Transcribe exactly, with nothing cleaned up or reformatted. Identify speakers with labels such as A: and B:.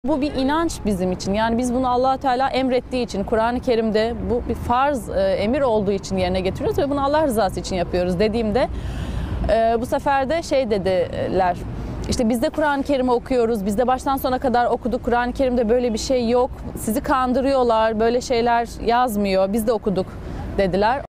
A: Bu bir inanç bizim için. Yani biz bunu Allah Teala emrettiği için, Kur'an-ı Kerim'de bu bir farz, e, emir olduğu için yerine getiriyoruz ve bunu Allah rızası için yapıyoruz dediğimde e, bu sefer de şey dediler. İşte biz de Kur'an-ı Kerim'i okuyoruz, biz de baştan sona kadar okuduk, Kur'an-ı Kerim'de böyle bir şey yok, sizi kandırıyorlar, böyle şeyler yazmıyor, biz de okuduk dediler.